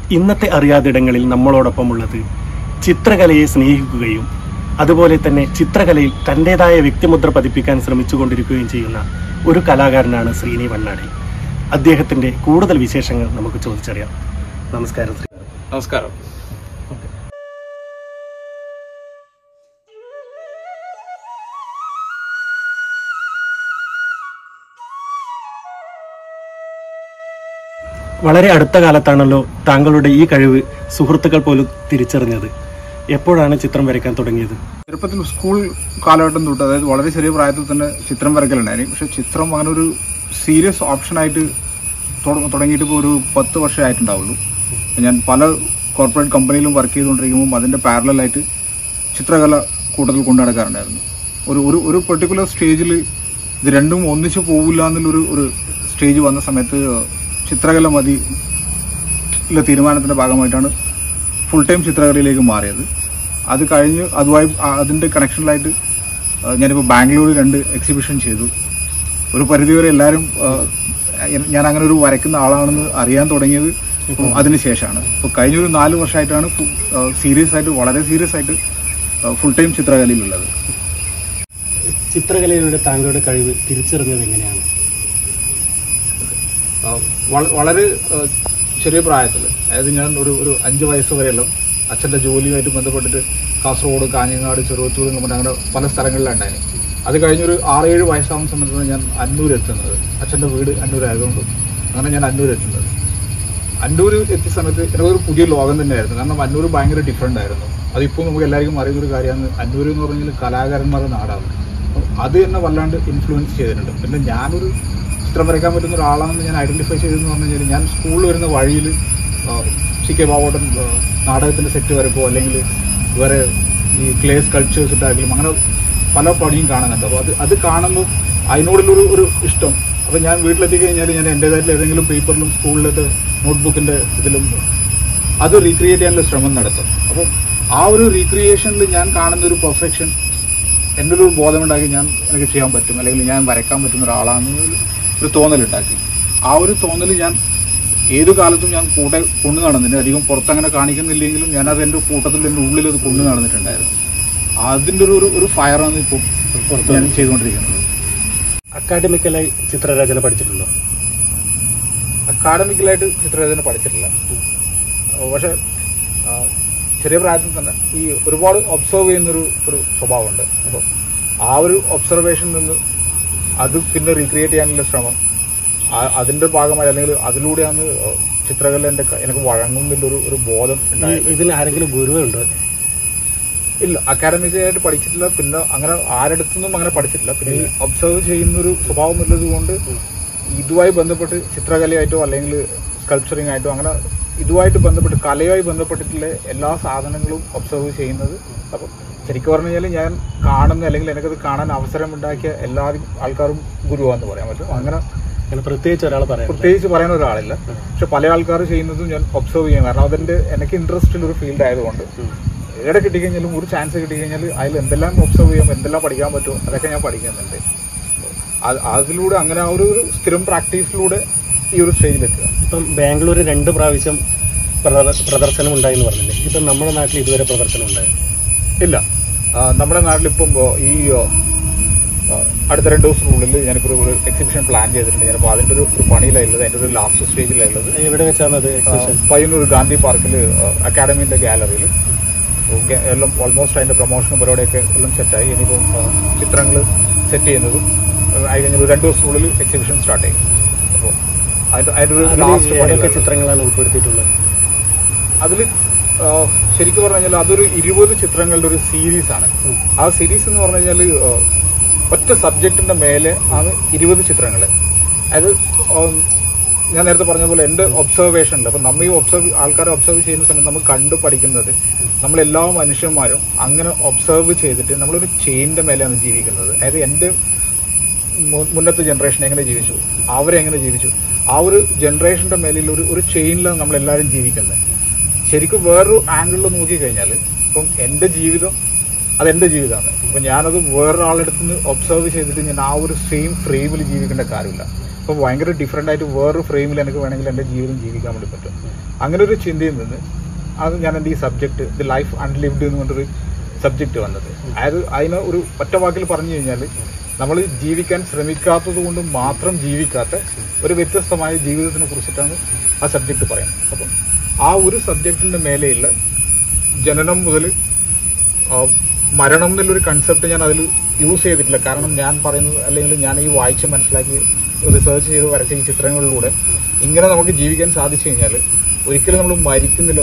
ഇന്നത്തെ അറിയാതിടങ്ങളിൽ നമ്മളോടൊപ്പമുള്ളത് ചിത്രകലയെ സ്നേഹിക്കുകയും അതുപോലെ തന്നെ ചിത്രകലയിൽ തൻ്റെതായ വ്യക്തിമുദ്ര പതിപ്പിക്കാൻ ശ്രമിച്ചുകൊണ്ടിരിക്കുകയും ചെയ്യുന്ന ഒരു കലാകാരനാണ് ശ്രീനി വണ്ണാടി. അദ്ദേഹത്തിൻ്റെ കൂടുതൽ വിശേഷങ്ങൾ നമുക്ക് ചോദിച്ചറിയാം. നമസ്കാരം. നമസ്കാരം. വളരെ അടുത്ത കാലത്താണല്ലോ താങ്കളുടെ ഈ കഴിവ് സുഹൃത്തുക്കൾ പോലും തിരിച്ചറിഞ്ഞത്. എപ്പോഴാണ് ചിത്രം വരയ്ക്കാൻ തുടങ്ങിയത്? ചെറുപ്പത്തിൽ സ്കൂൾ കാലഘട്ടം തൊട്ട്, അതായത് വളരെ ചെറിയ പ്രായത്തിൽ തന്നെ ചിത്രം വരയ്ക്കലുണ്ടായിരുന്നു. പക്ഷെ ചിത്രം അങ്ങനെ ഒരു സീരിയസ് ഓപ്ഷനായിട്ട് തുടങ്ങിയിട്ട് ഇപ്പോൾ ഒരു 10 വർഷമേ ആയിട്ടുണ്ടാവുള്ളൂ. ഞാൻ പല കോർപ്പറേറ്റ് കമ്പനിയിലും വർക്ക് ചെയ്തുകൊണ്ടിരിക്കുമ്പോൾ അതിൻ്റെ പാരലായിട്ട് ചിത്രകല കൂട്ടത്തിൽ കൊണ്ടു നടക്കാറുണ്ടായിരുന്നു. ഒരു പെർട്ടിക്കുലർ സ്റ്റേജിൽ ഇത് രണ്ടും ഒന്നിച്ച് പോകില്ല എന്നുള്ളൊരു സ്റ്റേജ് വന്ന സമയത്ത് ചിത്രകല മതി ഉള്ള തീരുമാനത്തിൻ്റെ ഭാഗമായിട്ടാണ് ഫുൾ ടൈം ചിത്രകലയിലേക്ക് മാറിയത്. അത് കഴിഞ്ഞ് അതുമായി അതിൻ്റെ കണക്ഷനിലായിട്ട് ഞാനിപ്പോൾ ബാംഗ്ലൂരിൽ 2 എക്സിബിഷൻ ചെയ്തു. ഒരു പരിധിവരെ എല്ലാവരും ഞാൻ അങ്ങനെ ഒരു വരയ്ക്കുന്ന ആളാണെന്ന് അറിയാൻ തുടങ്ങിയത് അതിന് ശേഷമാണ്. ഇപ്പോൾ കഴിഞ്ഞൊരു 4 വർഷമായിട്ടാണ് വളരെ സീരിയസ് ആയിട്ട് ഫുൾ ടൈം ചിത്രകലയിലുള്ളത്. ചിത്രകലയിലൂടെ താങ്കളുടെ കഴിവ് തിരിച്ചറിഞ്ഞത് എങ്ങനെയാണ്? വളരെ ചെറിയ പ്രായത്തിൽ, അതായത് ഞാൻ ഒരു 5 വയസ്സ് വരെയെല്ലാം അച്ഛൻ്റെ ജോലിയുമായിട്ട് ബന്ധപ്പെട്ടിട്ട് കാസർഗോഡ്, കാഞ്ഞങ്ങാട്, ചെറുവത്തൂർ എന്ന് പറഞ്ഞാൽ അങ്ങനെ പല സ്ഥലങ്ങളിലുണ്ടായിരുന്നു. അത് കഴിഞ്ഞൊരു 6-7 വയസ്സാവുന്ന സമയത്താണ് ഞാൻ അന്നൂർ എത്തുന്നത്. അച്ഛൻ്റെ വീട് അന്നൂരായതുകൊണ്ട് അങ്ങനെ ഞാൻ അന്നൂർ എത്തുന്നത്. അന്നൂർ എത്തിയ സമയത്ത് എനിക്കൊരു പുതിയ ലോകം തന്നെയായിരുന്നു. കാരണം അന്നൂർ ഭയങ്കര ഡിഫറെൻ്റ് ആയിരുന്നു. അതിപ്പോൾ നമുക്ക് എല്ലാവർക്കും അറിയുന്നൊരു കാര്യമാണ്. അന്നൂർ എന്ന് പറഞ്ഞാൽ കലാകാരന്മാരുടെ നാടാണ്. അത് എന്നെ വല്ലാണ്ട് ഇൻഫ്ലുവൻസ് ചെയ്തിട്ടുണ്ട്. പിന്നെ ഞാനൊരു ചിത്രം വരയ്ക്കാൻ പറ്റുന്ന ഒരാളാണെന്ന് ഞാൻ ഐഡൻറ്റിഫൈ ചെയ്തതെന്ന് പറഞ്ഞു കഴിഞ്ഞാൽ, ഞാൻ സ്കൂളിൽ വരുന്ന വഴിയിൽ CK ബാബോട്ടൻ നാടകത്തിൻ്റെ സെറ്റ് വരക്കോ അല്ലെങ്കിൽ വേറെ ഈ ക്ലേ സ്കൾപ്ചേഴ്സ് ഇട്ടാണെങ്കിലും അങ്ങനെ പല പണിയും കാണുന്നുണ്ട്. അപ്പോൾ അത് കാണുമ്പോൾ അതിനോടുള്ളൊരു ഇഷ്ടം. അപ്പോൾ ഞാൻ വീട്ടിലെത്തി കഴിഞ്ഞാൽ ഞാൻ എൻ്റേതായിട്ടുള്ള ഏതെങ്കിലും പേപ്പറിലും സ്കൂളിലത്തെ നോട്ട്ബുക്കിൻ്റെ ഇതിലും അത് റീക്രിയേറ്റ് ചെയ്യാനുള്ള ശ്രമം നടത്തും. അപ്പോൾ ആ ഒരു റീക്രിയേഷനിൽ ഞാൻ കാണുന്നൊരു പെർഫെക്ഷൻ എൻ്റെ ഒരു ബോധമുണ്ടാക്കി എനിക്ക് ചെയ്യാൻ പറ്റും, അല്ലെങ്കിൽ ഞാൻ വരയ്ക്കാൻ പറ്റുന്ന ഒരാളാണെന്ന് ഒരു തോന്നലുണ്ടാക്കി. ആ ഒരു തോന്നൽ ഞാൻ ഏതു കാലത്തും ഞാൻ കൂടെ കൊണ്ടു നടന്നിട്ടുണ്ട്. അധികം പുറത്തങ്ങനെ കാണിക്കുന്നില്ലെങ്കിലും ഞാനത് എൻ്റെ കൂട്ടത്തിൽ, എൻ്റെ ഉള്ളിൽ അത് കൊണ്ടു നടന്നിട്ടുണ്ടായിരുന്നു. അതിൻ്റെ ഒരു ഫയറാണ് ഇപ്പോൾ ഞാൻ ചെയ്തുകൊണ്ടിരിക്കുന്നത്. അക്കാഡമിക്കലായി ചിത്രരചന പഠിച്ചിട്ടുണ്ടോ? അക്കാഡമിക്കലായിട്ട് ചിത്രരചന പഠിച്ചിട്ടില്ല. പക്ഷെ ചെറിയ പ്രായത്തിൽ തന്നെ ഈ ഒരുപാട് ഒബ്സർവ് ചെയ്യുന്നൊരു സ്വഭാവമുണ്ട്. അപ്പോൾ ആ ഒരു ഒബ്സർവേഷനിൽ നിന്ന് അത് പിന്നെ റീക്രിയേറ്റ് ചെയ്യാനുള്ള ശ്രമം, അതിന്റെ ഭാഗമായി അല്ലെങ്കിൽ അതിലൂടെയാണ് ചിത്രകല എനിക്ക് വഴങ്ങുന്നതിന്റെ ഒരു ബോധം ഉണ്ടായത്. ഇതിൽ ആരെങ്കിലും ഗുരുവുണ്ടോ? ഇല്ല, അക്കാഡമിക്കായിട്ട് പഠിച്ചിട്ടില്ല. പിന്നെ അങ്ങനെ ആരടുത്തൊന്നും അങ്ങനെ പഠിച്ചിട്ടില്ല. പിന്നെ ഈ ഒബ്സർവ് ചെയ്യുന്നൊരു സ്വഭാവം ഉള്ളത് കൊണ്ട് ഇതുമായി ബന്ധപ്പെട്ട് ചിത്രകലയായിട്ടോ അല്ലെങ്കിൽ സ്കൾപ്ചറിങ് ആയിട്ടോ അങ്ങനെ ഇതുമായിട്ട് ബന്ധപ്പെട്ട് കലയുമായി ബന്ധപ്പെട്ടിട്ടുള്ള എല്ലാ സാധനങ്ങളും ഒബ്സർവ് ചെയ്യുന്നത്. അപ്പം ശരിക്കും പറഞ്ഞു കഴിഞ്ഞാൽ ഞാൻ കാണുന്ന അല്ലെങ്കിൽ എനിക്കത് കാണാൻ അവസരം ഉണ്ടാക്കിയ എല്ലാ ആൾക്കാരും ഗുരുവാന്ന് പറയാൻ പറ്റും. അങ്ങനെ പ്രത്യേകിച്ച് പറയാൻ ഒരാളില്ല. പക്ഷെ പല ആൾക്കാർ ചെയ്യുന്നതും ഞാൻ ഒബ്സർവ് ചെയ്യും. കാരണം അതിന്റെ എനിക്ക് ഇൻട്രസ്റ്റ് ഉള്ള ഒരു ഫീൽഡ് ആയതുകൊണ്ട് എവിടെ കിട്ടിക്കഴിഞ്ഞാലും ഒരു ചാൻസ് കിട്ടിക്കഴിഞ്ഞാൽ അതിൽ എന്തെല്ലാം ഒബ്സർവ് ചെയ്യാം, എന്തെല്ലാം പഠിക്കാൻ പറ്റുമോ അതൊക്കെ ഞാൻ പഠിക്കുന്നുണ്ട്. അതിലൂടെ അങ്ങനെ ആ ഒരു സ്ഥിരം പ്രാക്ടീസിലൂടെ ഈ ഒരു സ്റ്റേജിലെത്തുക. ഇപ്പം ബാംഗ്ലൂർ 2 പ്രാവശ്യം പ്രദർശനം ഉണ്ടായെന്ന് പറഞ്ഞില്ലേ? ഇപ്പം നമ്മുടെ നാട്ടിൽ ഇതുവരെ പ്രദർശനം ഉണ്ടായോ? ഇല്ല, നമ്മുടെ നാട്ടിലിപ്പം ഈ അടുത്ത 2 ദിവസത്തിനുള്ളിൽ ഞാനിപ്പോൾ ഒരു എക്സിബിഷൻ പ്ലാൻ ചെയ്തിട്ടുണ്ട്. ഞാനിപ്പോൾ അതിൻ്റെ ഒരു പണിയിലുള്ളത്, അതിൻ്റെ ഒരു ലാസ്റ്റ് സ്റ്റേജിലുള്ളത്. എവിടെ വെച്ചാണ് അത്? പയ്യന്നൂർ ഗാന്ധി പാർക്കിൽ അക്കാഡമിൻ്റെ ഗാലറിയിൽ എല്ലാം ഓൾമോസ്റ്റ് അതിൻ്റെ പ്രൊമോഷനും പരിപാടിയൊക്കെ എല്ലാം സെറ്റായി. ഇനിയിപ്പം ചിത്രങ്ങൾ സെറ്റ് ചെയ്യുന്നതും ആയി കഴിഞ്ഞാൽ 2 ദിവസത്തിനുള്ളിൽ എക്സിബിഷൻ സ്റ്റാർട്ട് ചെയ്യും. അപ്പോൾ അതിൻ്റെ ഒരു ലാസ്റ്റ് ചിത്രങ്ങളാണ് ഉൾപ്പെടുത്തിയിട്ടുള്ളത്. അതിൽ ശരിക്കും പറഞ്ഞു കഴിഞ്ഞാൽ അതൊരു 20 ചിത്രങ്ങളുടെ ഒരു സീരീസാണ്. ആ സീരീസ് എന്ന് പറഞ്ഞു കഴിഞ്ഞാൽ ഒറ്റ സബ്ജക്റ്റിന്റെ മേലെ ആണ് 20 ചിത്രങ്ങൾ. അതായത് ഞാൻ നേരത്തെ പറഞ്ഞ പോലെ എൻ്റെ ഒബ്സർവേഷനിൽ, അപ്പം നമ്മൾ ഈ ആൾക്കാരെ ഒബ്സർവ് ചെയ്യുന്ന സമയത്ത് നമ്മൾ കണ്ടു പഠിക്കുന്നത് നമ്മളെല്ലാ മനുഷ്യന്മാരും അങ്ങനെ ഒബ്സർവ് ചെയ്തിട്ട് നമ്മളൊരു ചെയിൻ്റെ മേലെയാണ് ജീവിക്കുന്നത്. അതായത് എൻ്റെ മുന്നത്തെ ജനറേഷൻ എങ്ങനെ ജീവിച്ചു, അവരെങ്ങനെ ജീവിച്ചു, ആ ഒരു ജനറേഷന്റെ മേലിൽ ഒരു ചെയിനിലാണ് നമ്മളെല്ലാവരും ജീവിക്കുന്നത്. ശരിക്കും വേറൊരു ആംഗിളിൽ നോക്കിക്കഴിഞ്ഞാൽ ഇപ്പം എൻ്റെ ജീവിതം അതെൻ്റെ ജീവിതമാണ്. അപ്പം ഞാനത് വേറൊരാളുടെ അടുത്ത് നിന്ന് ഒബ്സർവ് ചെയ്തിട്ട് ഞാൻ ആ ഒരു സെയിം ഫ്രെയിമിൽ ജീവിക്കേണ്ട കാര്യമില്ല. അപ്പോൾ ഭയങ്കര ഡിഫറെൻ്റ് ആയിട്ട് വേറൊരു ഫ്രെയിമിൽ എനിക്ക് വേണമെങ്കിൽ എൻ്റെ ജീവിതം ജീവിക്കാൻ വേണ്ടി പറ്റും. അങ്ങനെ ഒരു ചിന്തയിൽ നിന്ന് അത് ഞാൻ എൻ്റെ ഈ സബ്ജക്റ്റ് ദി ലൈഫ് അൺലിവ്ഡ് എന്ന് പറഞ്ഞൊരു സബ്ജക്റ്റ് വന്നത്. അതായത് അതിനെ ഒരു ഒറ്റ വാക്കിൽ പറഞ്ഞു കഴിഞ്ഞാൽ നമ്മൾ ജീവിക്കാൻ ശ്രമിക്കാത്തത് കൊണ്ട് മാത്രം ജീവിക്കാത്ത ഒരു വ്യത്യസ്തമായ ജീവിതത്തിനെ കുറിച്ചിട്ടാണ് ആ സബ്ജക്റ്റ് പറയുന്നത്. അപ്പം ആ ഒരു സബ്ജക്റ്റിൻ്റെ മേലെയുള്ള ജനനം മുതൽ മരണം എന്നുള്ളൊരു കൺസെപ്റ്റ് ഞാൻ അതിൽ യൂസ് ചെയ്തിട്ടില്ല. കാരണം ഞാൻ പറയുന്നത് അല്ലെങ്കിൽ ഞാൻ ഈ വായിച്ച് മനസ്സിലാക്കി റിസർച്ച് ചെയ്ത് വരച്ച ഈ ചിത്രങ്ങളിലൂടെ ഇങ്ങനെ നമുക്ക് ജീവിക്കാൻ സാധിച്ചു കഴിഞ്ഞാൽ ഒരിക്കലും നമ്മൾ മരിക്കുന്നില്ല.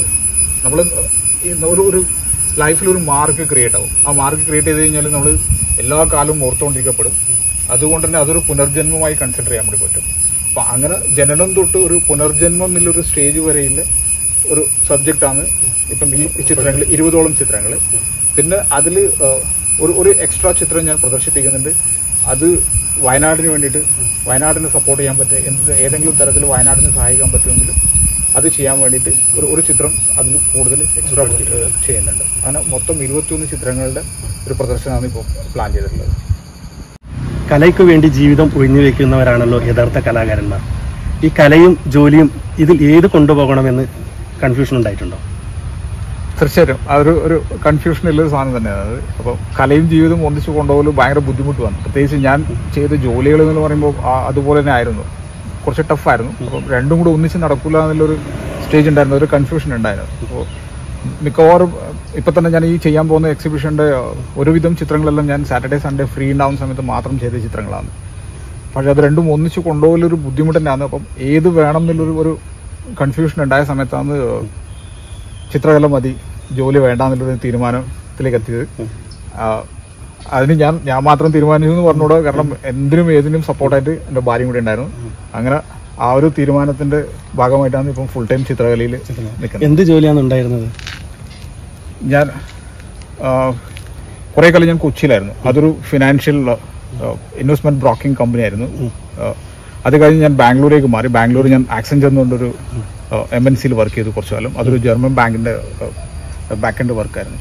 നമ്മൾ ഒരു ലൈഫിലൊരു മാർക്ക് ക്രിയേറ്റ് ആവും. ആ മാർക്ക് ക്രിയേറ്റ് ചെയ്ത് കഴിഞ്ഞാൽ നമ്മൾ എല്ലാ കാലവും ഓർത്തുകൊണ്ടിരിക്കപ്പെടും. അതുകൊണ്ട് തന്നെ അതൊരു പുനർജന്മമായി കൺസിഡർ ചെയ്യാൻ വേണ്ടി പറ്റും. അപ്പം അങ്ങനെ ജനനം തൊട്ട് ഒരു പുനർജന്മം എന്നുള്ളൊരു സ്റ്റേജ് വരെയുള്ള ഒരു സബ്ജക്റ്റാണ് ഇപ്പം ഈ ചിത്രങ്ങൾ, 20ഓളം ചിത്രങ്ങൾ. പിന്നെ അതിൽ ഒരു എക്സ്ട്രാ ചിത്രം ഞാൻ പ്രദർശിപ്പിക്കുന്നുണ്ട്. അത് വയനാടിന് വേണ്ടിയിട്ട്, വയനാടിനെ സപ്പോർട്ട് ചെയ്യാൻ പറ്റുക, ഏതെങ്കിലും തരത്തിൽ വയനാടിനെ സഹായിക്കാൻ പറ്റുമെങ്കിൽ അത് ചെയ്യാൻ വേണ്ടിയിട്ട് ഒരു ചിത്രം അതിൽ കൂടുതൽ എക്സ്ട്രാ ചെയ്യുന്നുണ്ട്. അങ്ങനെ മൊത്തം 21 ചിത്രങ്ങളുടെ ഒരു പ്രദർശനമാണ് ഇപ്പോൾ പ്ലാൻ ചെയ്തിട്ടുള്ളത്. കലയ്ക്ക് വേണ്ടി ജീവിതം ഒഴിഞ്ഞു വെക്കുന്നവരാണല്ലോ യഥാർത്ഥ കലാകാരന്മാർ. ഈ കലയും ജോലിയും ഇതിൽ ഏത് കൊണ്ടുപോകണമെന്ന് കൺഫ്യൂഷൻ ഉണ്ടായിട്ടുണ്ടോ? തീർച്ചയായിട്ടും അതൊരു കൺഫ്യൂഷനുള്ളൊരു സാധനം തന്നെയാണ് അത്. അപ്പോൾ കലയും ജീവിതവും ഒന്നിച്ച് കൊണ്ടുപോകലും ഭയങ്കര ബുദ്ധിമുട്ട് വന്നു. പ്രത്യേകിച്ച് ഞാൻ ചെയ്ത ജോലികൾ എന്ന് പറയുമ്പോൾ അതുപോലെ തന്നെ ആയിരുന്നു, കുറച്ച് ടഫായിരുന്നു. അപ്പം രണ്ടും കൂടെ ഒന്നിച്ച് നടക്കില്ല എന്നുള്ളൊരു സ്റ്റേജ് ഉണ്ടായിരുന്നു, ഒരു കൺഫ്യൂഷൻ ഉണ്ടായിരുന്നു. അപ്പോൾ മിക്കവാറും ഇപ്പം തന്നെ ഞാൻ ഈ ചെയ്യാൻ പോകുന്ന എക്സിബിഷൻ്റെ ഒരുവിധം ചിത്രങ്ങളെല്ലാം ഞാൻ സാറ്റർഡേ സൺഡേ ഫ്രീ ഉണ്ടാവുന്ന സമയത്ത് മാത്രം ചെയ്ത ചിത്രങ്ങളാണ്. പക്ഷേ അത് രണ്ടും ഒന്നിച്ച് കൊണ്ടുപോകലൊരു ബുദ്ധിമുട്ട് തന്നെയാണ്. അപ്പം ഏത് വേണം എന്നുള്ളൊരു കൺഫ്യൂഷൻ ഉണ്ടായ സമയത്താണ് ചിത്രകല മതി, ജോലി വേണ്ട എന്നുള്ളൊരു തീരുമാനത്തിലേക്ക് എത്തിയത്. അതിന് ഞാൻ മാത്രം തീരുമാനിച്ചു എന്ന് പറഞ്ഞുകൂടാ, കാരണം എന്തിനും ഏതിനും സപ്പോർട്ടായിട്ട് എൻ്റെ ഭാര്യയും കൂടി ഉണ്ടായിരുന്നു. അങ്ങനെ ആ ഒരു തീരുമാനത്തിന്റെ ഭാഗമായിട്ടാണ് ഇപ്പം ഫുൾ ടൈം ചിത്രകലയിൽ നിൽക്കുന്നത്. എന്ത് ജോലിയാണ് ഉണ്ടായിരുന്നത്? ഞാൻ കുറേ കാലം ഞാൻ കൊച്ചിയിലായിരുന്നു. അതൊരു ഫിനാൻഷ്യൽ ഇൻവെസ്റ്റ്മെന്റ് ബ്രോക്കിംഗ് കമ്പനി ആയിരുന്നു. അത് കഴിഞ്ഞ് ഞാൻ ബാംഗ്ലൂരേക്ക് മാറി. ബാംഗ്ലൂർ ഞാൻ ആക്സെഞ്ചർ എന്നുകൊണ്ടൊരു MNCയിൽ വർക്ക് ചെയ്തു കുറച്ചു കാലം. അതൊരു ജർമ്മൻ ബാങ്കിന്റെ ബാക്ക് എൻഡ് വർക്കായിരുന്നു.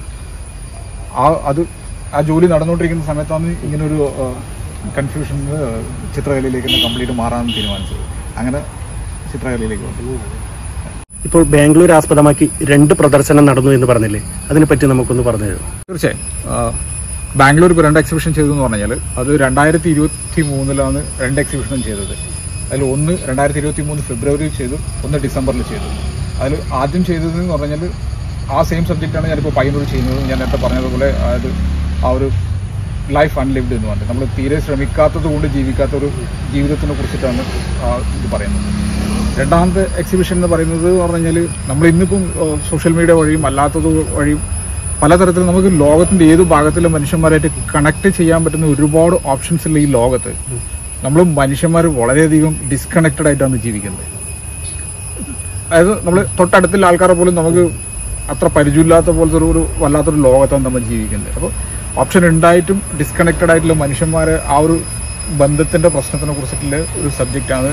ആ ജോലി നടന്നുകൊണ്ടിരിക്കുന്ന സമയത്താണ് ഇങ്ങനൊരു കൺഫ്യൂഷൻ ചിത്രകലയിലേക്ക് കംപ്ലീറ്റ് മാറാൻ തീരുമാനിച്ചത്. അങ്ങനെ ചിത്രകലയിലേക്ക് വന്നു. ഇപ്പോൾ ബാംഗ്ലൂർ ആസ്പദമാക്കി 2 പ്രദർശനം നടന്നു എന്ന് പറഞ്ഞില്ലേ, അതിനെപ്പറ്റി നമുക്കൊന്ന് പറഞ്ഞു തരും. തീർച്ചയായും ബാംഗ്ലൂർ ഇപ്പോൾ 2 എക്സിബിഷൻ ചെയ്തു എന്ന് പറഞ്ഞാൽ അത് 2023 2 എക്സിബിഷനും ചെയ്തത്. അതിൽ ഒന്ന് 2023 ഫെബ്രുവരിയിൽ ചെയ്തു, ഒന്ന് ഡിസംബറിൽ ചെയ്തു. അതിൽ ആദ്യം ചെയ്തതെന്ന് പറഞ്ഞാൽ ആ സെയിം സബ്ജക്റ്റാണ് ഞാനിപ്പോൾ പയ്യന്നൂർ ചെയ്യുന്നത്. ഞാൻ നേരത്തെ പറഞ്ഞതുപോലെ അതായത് ആ ഒരു ലൈഫ് അൺലിവ്ഡ് എന്ന് പറഞ്ഞിട്ട് നമ്മൾ തീരെ ശ്രമിക്കാത്തത് കൊണ്ട് ജീവിക്കാത്ത ഒരു ജീവിതത്തിനെ കുറിച്ചിട്ടാണ് ഇത് പറയുന്നത്. രണ്ടാമത്തെ എക്സിബിഷൻ എന്ന് പറയുന്നത് പറഞ്ഞാൽ നമ്മൾ ഇന്നിപ്പം സോഷ്യൽ മീഡിയ വഴിയും അല്ലാത്തത് വഴിയും പലതരത്തിൽ നമുക്ക് ലോകത്തിന്റെ ഏത് ഭാഗത്തിലെ മനുഷ്യന്മാരായിട്ട് കണക്ട് ചെയ്യാൻ പറ്റുന്ന ഒരുപാട് ഓപ്ഷൻസ് ഉള്ള ഈ ലോകത്ത് നമ്മൾ മനുഷ്യന്മാർ വളരെയധികം ഡിസ്കണക്റ്റഡ് ആയിട്ടാണ് ജീവിക്കുന്നത്. അതായത് നമ്മൾ തൊട്ടടുത്തുള്ള ആൾക്കാരെ പോലും നമുക്ക് അത്ര പരിചയമില്ലാത്ത പോലത്തെ ഒരു വല്ലാത്തൊരു ലോകത്താണ് നമ്മൾ ജീവിക്കുന്നത്. അപ്പോൾ ഓപ്ഷൻ ഉണ്ടായിട്ടും ഡിസ്കണക്റ്റഡ് ആയിട്ടുള്ള മനുഷ്യന്മാരെ ആ ഒരു ബന്ധത്തിന്റെ പ്രശ്നത്തിനെ കുറിച്ചിട്ടുള്ള ഒരു സബ്ജക്റ്റാണ്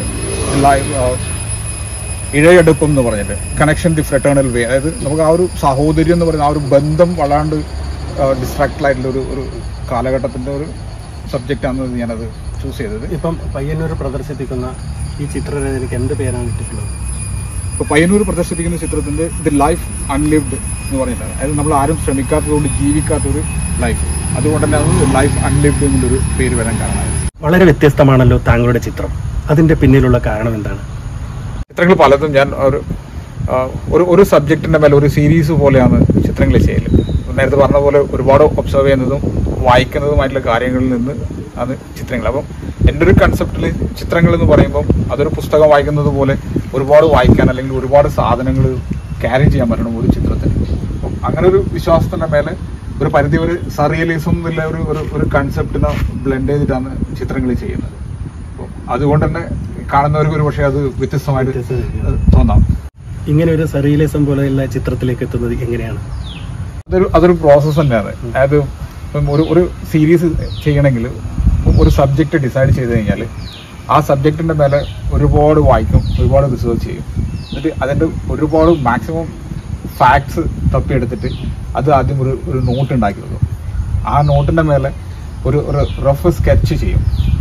ഇഴയടുപ്പം എന്ന് പറഞ്ഞിട്ട്, കണക്ഷൻ ദി ഫ്രെറ്റേണൽ വേ. അതായത് നമുക്ക് ആ ഒരു സഹോദര്യം എന്ന് പറയുന്ന ആ ഒരു ബന്ധം വളാണ്ട് ഡിസ്ട്രാക്റ്റഡ് ആയിട്ടുള്ള ഒരു കാലഘട്ടത്തിന്റെ ഒരു സബ്ജക്റ്റാണ് ഞാനത് ചൂസ് ചെയ്തത്. ഇപ്പം പയ്യന്നൂർ പ്രദർശിപ്പിക്കുന്ന ഈ ചിത്രരചനയ്ക്ക് എന്ത് പേരാണ് കിട്ടിയിട്ടുള്ളത്? ഇപ്പോൾ പയ്യന്നൂർ പ്രദർശിപ്പിക്കുന്ന ചിത്രത്തിന്റെ ദി ലൈഫ് അൺലിവ്ഡ് എന്ന് പറഞ്ഞിട്ടാണ്. അതായത് നമ്മൾ ആരും ശ്രമിക്കാത്തതുകൊണ്ട് ജീവിക്കാത്തൊരു ലൈഫ്, അതുകൊണ്ട് തന്നെ അത് ലൈഫ് അൺലിവ്ഡ് എന്നുള്ളൊരു പേര് വരാൻ കാരണമായി. വളരെ വ്യത്യസ്തമാണല്ലോ താങ്കളുടെ ചിത്രം. അതിന്റെ പിന്നിലുള്ള കാരണം എന്താണ്? ചിത്രങ്ങൾ പലതും ഞാൻ ഒരു സബ്ജക്റ്റിന്റെ മേലെ ഒരു സീരീസ് പോലെയാണ് ചിത്രങ്ങൾ ചെയ്യല്. നേരത്തെ പറഞ്ഞ പോലെ ഒരുപാട് ഒബ്സർവ് ചെയ്യുന്നതും വായിക്കുന്നതുമായിട്ടുള്ള കാര്യങ്ങളിൽ നിന്ന് ആണ് ചിത്രങ്ങൾ. അപ്പം എൻ്റെ ഒരു കൺസെപ്റ്റിൽ ചിത്രങ്ങൾ എന്ന് പറയുമ്പോൾ അതൊരു പുസ്തകം വായിക്കുന്നത് പോലെ ഒരുപാട് വായിക്കാൻ അല്ലെങ്കിൽ ഒരുപാട് സാധനങ്ങൾ ക്യാരി ചെയ്യാൻ പറ്റണം ഒരു ചിത്രത്തിന്. അപ്പം അങ്ങനെ ഒരു വിശ്വാസത്തിന്റെ മേലെ ഒരു പരിധി ഒരു സറിയലിസം എന്നുള്ള ഒരു കൺസെപ്റ്റിനെ ബ്ലെൻഡ് ചെയ്തിട്ടാണ് ചിത്രങ്ങൾ ചെയ്യുന്നത്. അപ്പം അതുകൊണ്ട് തന്നെ കാണുന്നവർക്ക് ഒരു പക്ഷേ അത് വ്യത്യസ്തമായിട്ട് തോന്നാം. ഇങ്ങനെ ഒരു സറിയലിസം പോലെയുള്ള ചിത്രത്തിലേക്ക് എത്തുന്നത് എങ്ങനെയാണ്? അതൊരു പ്രോസസ്സ് തന്നെയാണ്. അതായത് ഒരു സീരീസ് ചെയ്യണമെങ്കിൽ ഒരു സബ്ജക്റ്റ് ഡിസൈഡ് ചെയ്ത് കഴിഞ്ഞാൽ ആ സബ്ജക്റ്റിന്റെ മേലെ ഒരുപാട് വായിക്കും, ഒരുപാട് റിസർച്ച് ചെയ്യും. എന്നിട്ട് അതിൻ്റെ ഒരുപാട് മാക്സിമം ഫാക്ട്സ് തപ്പിയെടുത്തിട്ട് അത് ആദ്യം ഒരു നോട്ട് ഉണ്ടാക്കി വെക്കും. ആ നോട്ടിന്റെ മേലെ ഒരു റഫ് സ്കെച്ച് ചെയ്യും.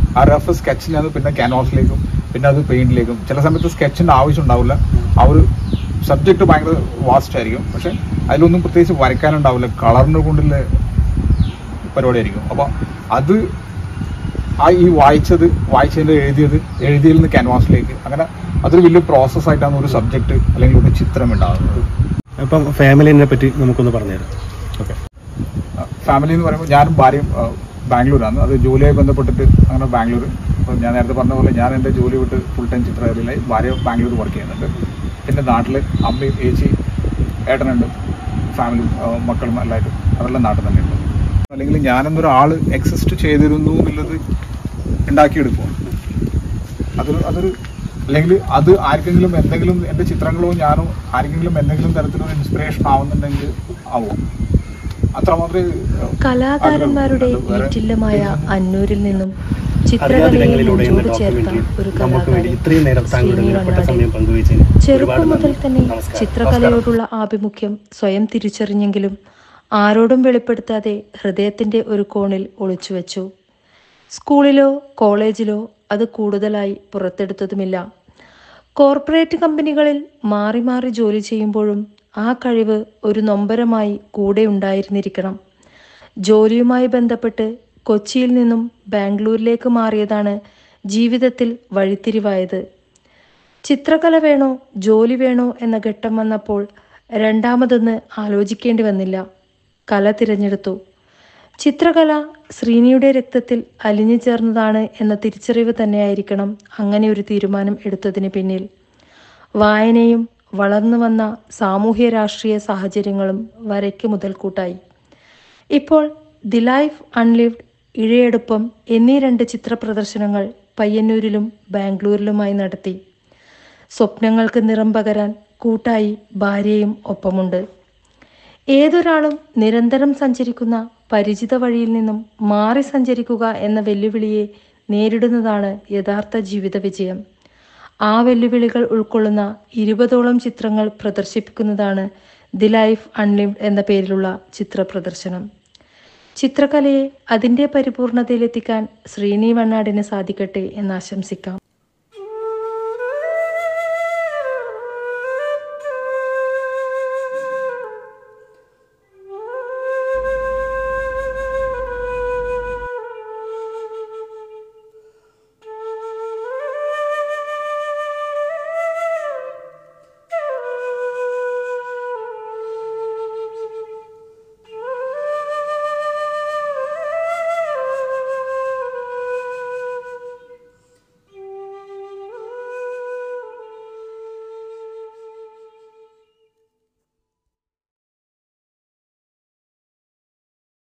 ആ റഫ് സ്കെച്ചിനെ അത് പിന്നെ ക്യാൻവാസിലേക്കും പിന്നെ അത് പെയിന്റിലേക്കും, ചില സമയത്ത് സ്കെച്ചിന്റെ ആവശ്യം ഉണ്ടാവില്ല. ആ ഒരു സബ്ജക്ട് ഭയങ്കര വാസ്റ്റ് ആയിരിക്കും, പക്ഷെ അതിലൊന്നും പ്രത്യേകിച്ച് വരയ്ക്കാനുണ്ടാവില്ല, കളറിനെ കൊണ്ടുള്ള പരിപാടിയായിരിക്കും. അപ്പോൾ അത് ഈ വായിച്ചതിന്റെ എഴുതിയതിൽ നിന്ന് ക്യാൻവാസിലേക്ക്, അങ്ങനെ അതൊരു വലിയ പ്രോസസ്സായിട്ടാണ് ഒരു സബ്ജക്ട് അല്ലെങ്കിൽ ഒരു ചിത്രം ഉണ്ടാകുന്നത്. അപ്പം ഫാമിലിനെ പറ്റി നമുക്കൊന്ന് പറഞ്ഞുതരാം. ഓക്കെ, ഫാമിലി എന്ന് പറയുമ്പോൾ ഞാനും ഭാര്യയും ബാംഗ്ലൂരാണ്. അത് ജോലിയായി ബന്ധപ്പെട്ടിട്ട് അങ്ങനെ ബാംഗ്ലൂർ. അപ്പോൾ ഞാൻ നേരത്തെ പറഞ്ഞ പോലെ ഞാൻ എൻ്റെ ജോലി വിട്ട് ഫുൾ ടൈം ചിത്രകലയിലായി, ഭാര്യ ബാംഗ്ലൂർ വർക്ക് ചെയ്യുന്നുണ്ട്. പിന്നെ നാട്ടിൽ അമ്മയും ഏച്ചി ഏട്ടനുണ്ട്, ഫാമിലിയും മക്കളും എല്ലായിട്ടും അവരെല്ലാം നാട്ടിൽ തന്നെ ഉണ്ട്. അല്ലെങ്കിൽ ഞാനെന്നൊരാൾ എക്സിസ്റ്റ് ചെയ്തിരുന്നു എന്നുള്ളത് ഉണ്ടാക്കിയെടുക്കും. അതൊരു അല്ലെങ്കിൽ അത് ആർക്കെങ്കിലും എന്തെങ്കിലും എൻ്റെ ചിത്രങ്ങളോ ഞാനോ ആർക്കെങ്കിലും എന്തെങ്കിലും തരത്തിലൊരു ഇൻസ്പിറേഷൻ ആവുന്നുണ്ടെങ്കിൽ ആവും. കലാകാരന്മാരുടെ ഈറ്റില്ലമായ അന്നൂരിൽ നിന്നും ചിത്രകലയിൽ ചേർത്ത ഒരു ചെറുപ്പം മുതൽ തന്നെ ചിത്രകലയോടുള്ള ആഭിമുഖ്യം സ്വയം തിരിച്ചറിഞ്ഞെങ്കിലും ആരോടും വെളിപ്പെടുത്താതെ ഹൃദയത്തിന്റെ ഒരു കോണിൽ ഒളിച്ചുവെച്ചു. സ്കൂളിലോ കോളേജിലോ അത് കൂടുതലായി പുറത്തെടുത്തതുമില്ല. കോർപ്പറേറ്റ് കമ്പനികളിൽ മാറി മാറി ജോലി ചെയ്യുമ്പോഴും ആ കഴിവ് ഒരു നൊമ്പരമായി കൂടെ ഉണ്ടായിരുന്നിരിക്കണം. ജോലിയുമായി ബന്ധപ്പെട്ട് കൊച്ചിയിൽ നിന്നും ബാംഗ്ലൂരിലേക്ക് മാറിയതാണ് ജീവിതത്തിൽ വഴിത്തിരിവായത്. ചിത്രകല വേണോ ജോലി വേണോ എന്ന ഘട്ടം വന്നപ്പോൾ രണ്ടാമതൊന്ന് ആലോചിക്കേണ്ടി വന്നില്ല, കല തിരഞ്ഞെടുത്തു. ചിത്രകല ശ്രീനിയുടെ രക്തത്തിൽ അലിഞ്ഞു ചേർന്നതാണ് എന്ന തിരിച്ചറിവ് തന്നെയായിരിക്കണം അങ്ങനെ ഒരു തീരുമാനം എടുത്തതിന് പിന്നിൽ. വായനയും വളർന്നു വന്ന സാമൂഹ്യ രാഷ്ട്രീയ സാഹചര്യങ്ങളും വരയ്ക്ക് മുതൽക്കൂട്ടായി. ഇപ്പോൾ ദി ലൈഫ് അൺലിവ്ഡ്, ഇഴയെടുപ്പം എന്നീ 2 ചിത്ര പ്രദർശനങ്ങൾ പയ്യന്നൂരിലും ബാംഗ്ലൂരിലുമായി നടത്തി. സ്വപ്നങ്ങൾക്ക് നിറം പകരാൻ കൂട്ടായി ഭാര്യയും ഒപ്പമുണ്ട്. ഏതൊരാളും നിരന്തരം സഞ്ചരിക്കുന്ന പരിചിത വഴിയിൽ നിന്നും മാറി സഞ്ചരിക്കുക എന്ന വെല്ലുവിളിയെ നേരിടുന്നതാണ് യഥാർത്ഥ ജീവിത വിജയം. ആ വെല്ലുവിളികൾ ഉൾക്കൊള്ളുന്ന 20ഓളം ചിത്രങ്ങൾ പ്രദർശിപ്പിക്കുന്നതാണ് ദി ലൈഫ് അൺലിവ്ഡ് എന്ന പേരിലുള്ള ചിത്ര പ്രദർശനം. ചിത്രകലയെ അതിൻ്റെ പരിപൂർണതയിലെത്തിക്കാൻ ശ്രീനി വണ്ണാടിന് സാധിക്കട്ടെ എന്ന് ആശംസിക്കാം.